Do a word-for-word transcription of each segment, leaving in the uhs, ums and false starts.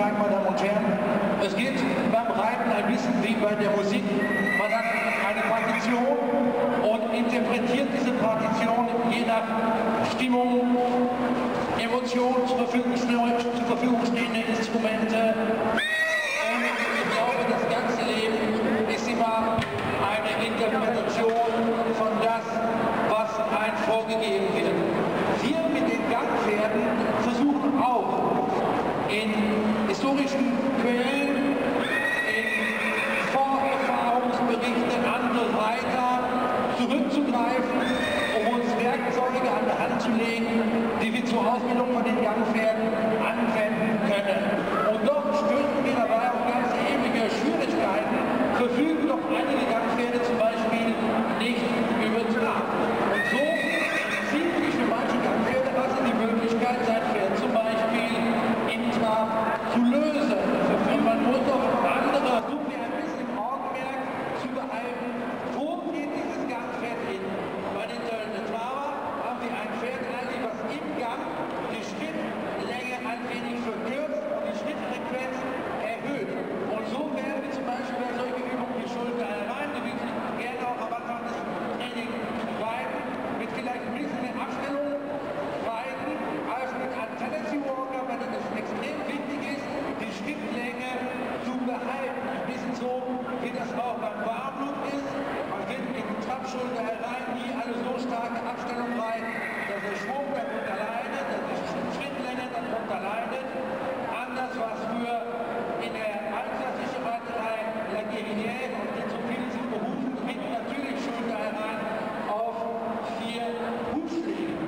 sagen, meine Damen und Herren, es geht beim Reiten ein bisschen wie bei der Musik. Man hat eine Partition und interpretiert diese Partition je nach Stimmung, Emotion, zur Verfügung, zur Verfügung stehende Instrumente. Und ich glaube, das ganze Leben ist immer eine Interpretation von das, was einem vorgegeben wird. Wir mit den Gangpferden versuchen auch in historischen Quellen, in Vorerfahrungsberichte anderer Reiter zurückzugreifen, um uns Werkzeuge an die Hand zu legen, die wir zur Ausbildung von den Gangpferden anwenden können. Und doch stößen wir dabei auf ganz erhebliche Schwierigkeiten, verfügen doch einige Gangpferde zum Beispiel nicht über Trab. Und so zieht sich für manche Gangpferde also die Möglichkeit, sein Pferd zum Beispiel im Trab zu lösen. Und man muss auf andere suchen, ein bisschen im Augenmerk zu behalten, wo geht dieses Gangpferd hin. Bei den Töllenden Traber haben wir ein Pferd eigentlich, was im Gang die Schrittlänge ein wenig verkürzt und die Schrittfrequenz erhöht. Und so werden wir zum Beispiel bei solchen Übungen wie Schulter herein, die wir gerne auch am Anfang des Trainings reiten, mit vielleicht ein bisschen mehr Abstellung reiten, als mit einem Tendency Walker, weil es extrem wichtig ist, die Schrittlänge zu behalten. Ein bisschen so, wie das auch beim Warmblut ist. Man wird in die Trabschulter herein nie eine so starke Abstellung reiten, dass der Schwung darunter leidet, dass die Schrittlänge darunter leidet. Anders war es früher in der altklassischen Reiterei, La Guerrière, und die so viele sich berufen, mit natürlich Schulter herein auf vier Hufschläge.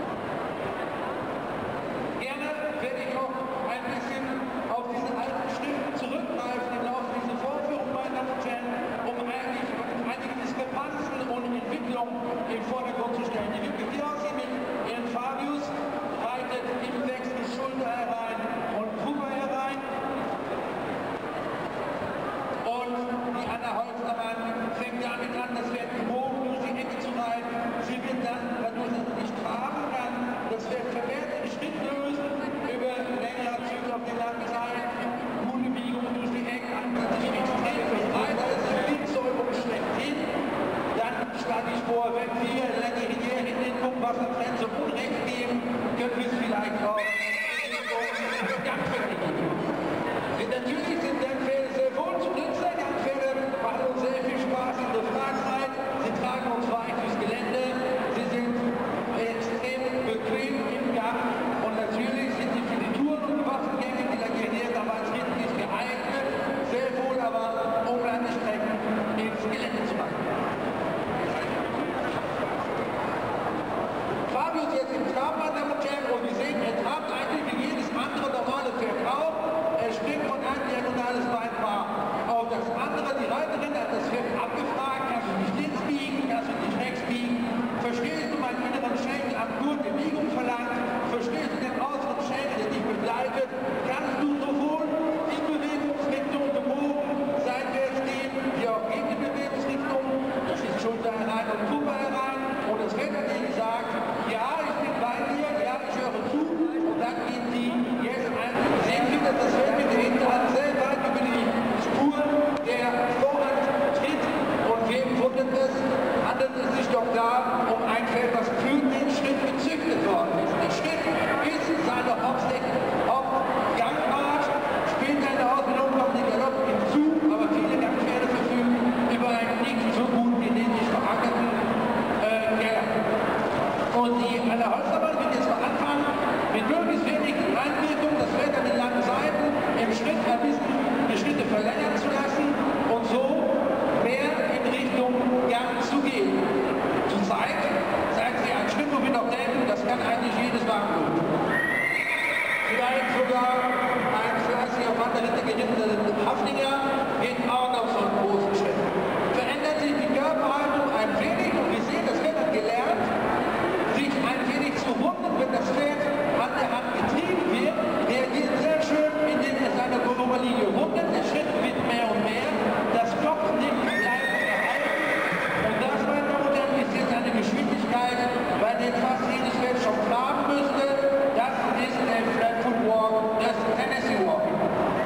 Gerne werde ich auch ein bisschen auf diese alten Schriften zurückgreifen im Laufe dieser Vorführung, meine Damen und Herren, um eigentlich einige Diskrepanzen und Entwicklungen im Vordergrund zu stellen. Die Wikipedia aussieht mit ihren Fabius, reitet im Wechsel Schulter herein und Huber herein. Und die Anna Holzermann fängt damit an, das Pferd gebogen durch die Ecke zu reiten. Sie wird dann, dadurch, dass sie nicht traben kann, das Pferd vermehrt den Schritt lösen, über längere Züge auf den langen Seil, gute Biegung durch die Ecke, sich extrem befreit, das ist die Windsäuberung schlechthin. Dann schlage ich vor, wenn wir lange hier in den Wassergrenze Unrecht geben, können wir es vielleicht auch Gangpferde geben. Natürlich sind Gangpferde sehr wohl zu nutzen. Gangpferde machen uns sehr viel Spaß in der Freizeit. Sie tragen uns weit durchs Gelände. Sie sind extrem bequem im Gang. Und natürlich sind sie für die Touren und die Waffengänge, die Lackiernier damals richtig geeignet. Sehr wohl aber, um lange Strecken ins Gelände zu machen. Fabius jetzt im Trab, meine Damen und Herren, und wir sehen, er trabt eigentlich wie jedes andere normale Pferd auch. Er springt von einem diagonales Beinpaar auf das andere. Die Reiterin hat das Pferd abgefragt, kannst du nicht links biegen, kannst du nicht rechts biegen. Verstehst du meinen inneren Schenkel am Gurt, der Biegung verlangt? Verstehst du den äußeren Schenkel, der dich begleitet? Kannst du sowohl in Bewegungsrichtung gebogen, seitwärts gehen, wie auch gegen die Bewegungsrichtung? Das ist Schulter herein und Kuppe herein. Und das Pferd hat dir gesagt, ja, ich bin bei dir, ja, ich höre zu. Und dann geht die jetzt ein. Sehen Sie, dass das Pferd mit der Hinterhand sehr weit über die Spur der Vorhand tritt. Und wem wundert es, handelt es sich doch da um ein Pferd, das für den Schritt gezüchtet worden ist. Der Schritt ist seine Hauptgangart, später in der Ausbildung kommt die Galopp hinzu, aber viele Gangpferde verfügen über einen nicht so gut genetisch verankerten äh, Galopp. Und die Anna Holzermann wird jetzt mal anfangen, mit möglichst wenig Einwirkung das Pferd an den langen Seiten im Schritt ein bisschen die Schritte verlängern zu lassen und so mehr in Richtung Gang zu gehen. Zurzeit zeigt sie einen Schritt, wo wir noch denken, das kann eigentlich jedes Warmblut. Vielleicht sogar ein fleißiger Wanderritter gerittete Haflinger geht auch noch so einen großen Schritt. Verändert sich die Körperhaltung ein wenig und wir sehen, das Pferd hat gelernt, sich ein wenig zu runden, wenn das Pferd an der Hand getrieben wird. Reagiert sehr schön, indem er seine Volumenlinie rundet. Der Schritt wird mehr und mehr. Das Kopfnick bleibt erhalten. Und das, meine Damen und Herren, ist jetzt eine Geschwindigkeit, bei der fast jedes Pferd schon traben müsste. Das ist der Flatfoot Walk, das Tennessee Walk.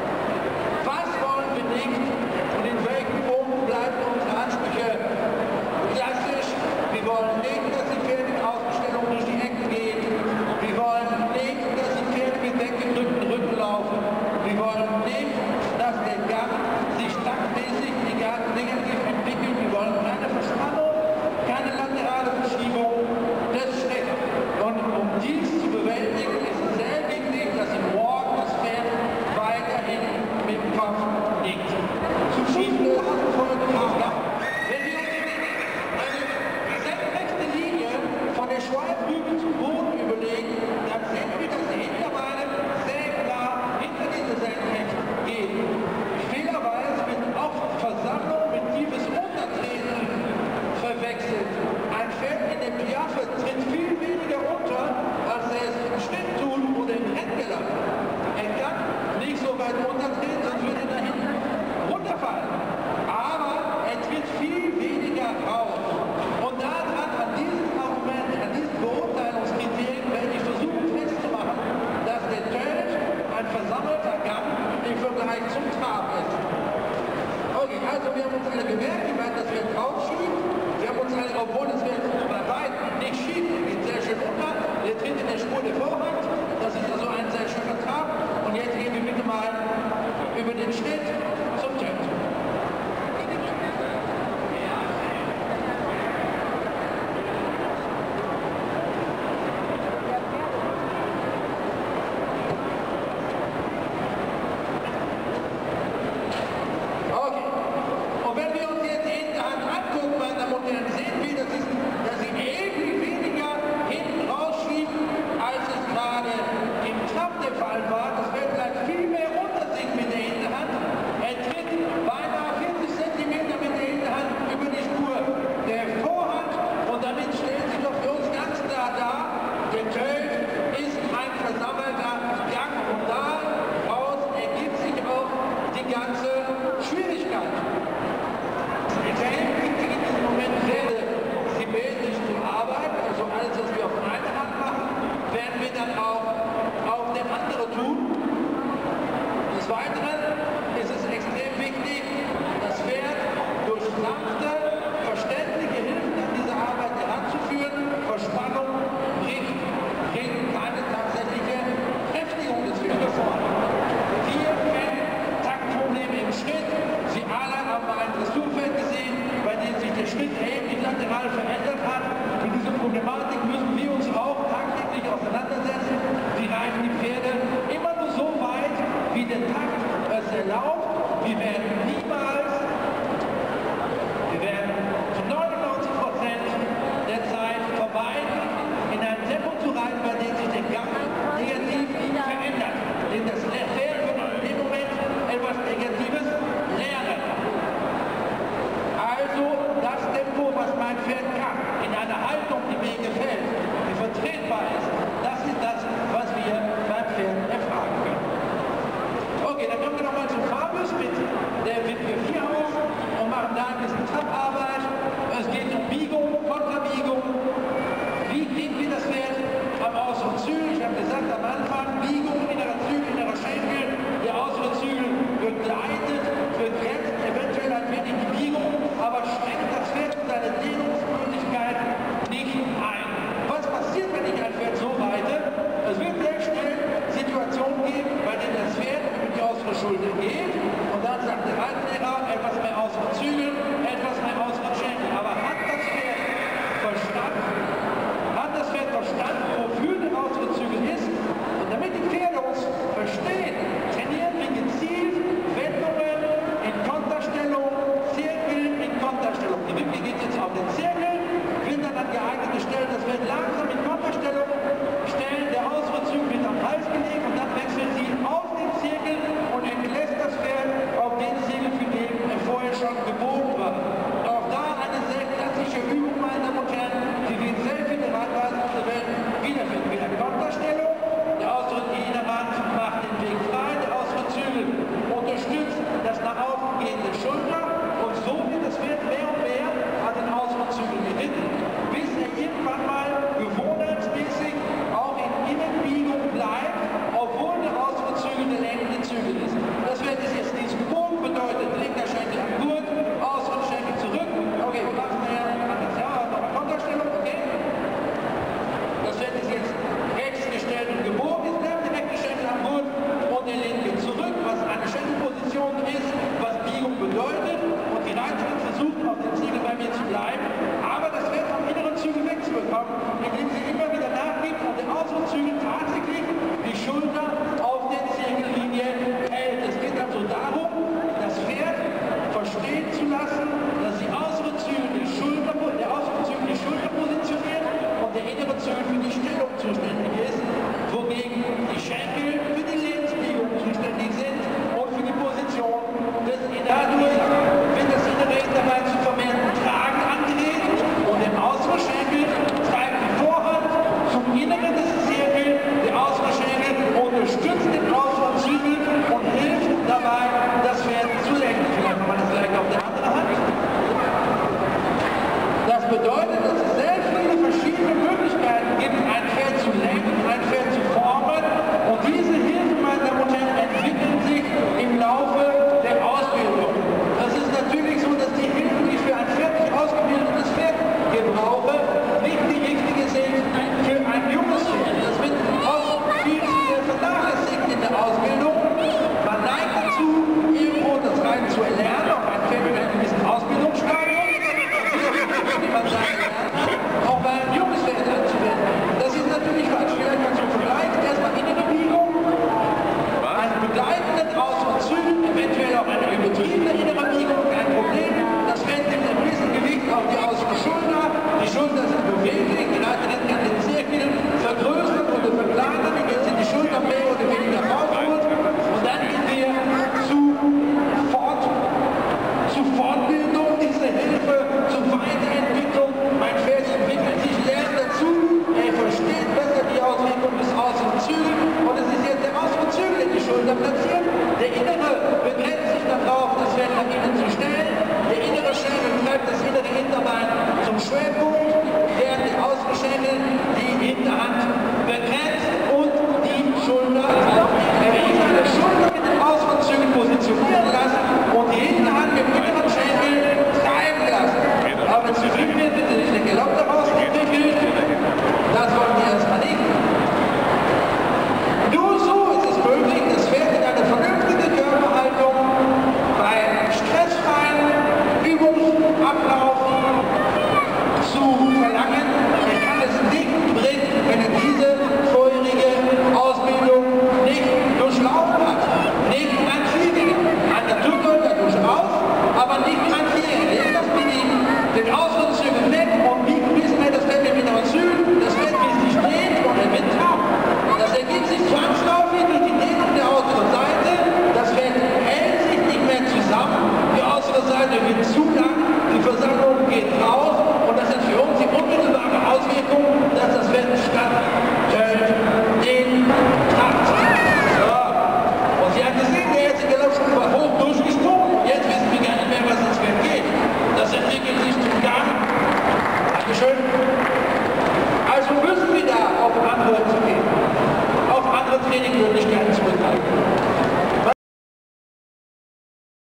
schönsten Ausbildung